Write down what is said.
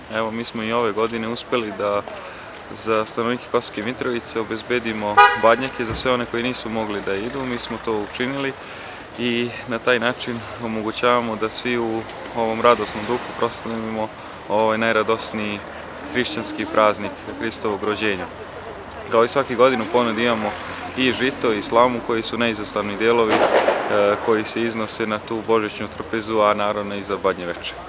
Evo, mi smo i ove godine uspjeli da za stanovnike Kosovske Mitrovice obezbedimo badnjake za sve one koji nisu mogli da idu. Mi smo to učinili i na taj način omogućavamo da svi u ovom radosnom duhu proslavimo ovaj najradosniji hrišćanski praznik Hristovog rođenja. Kao i svake godine u ponudi imamo i žito i slamu koji su neizostavni dijelovi koji se iznose na tu božićnu trpezu, a naravno i za badnje veče.